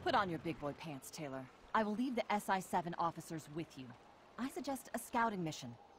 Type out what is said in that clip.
Put on your big boy pants, Taylor. I will leave the SI-7 officers with you. I suggest a scouting mission.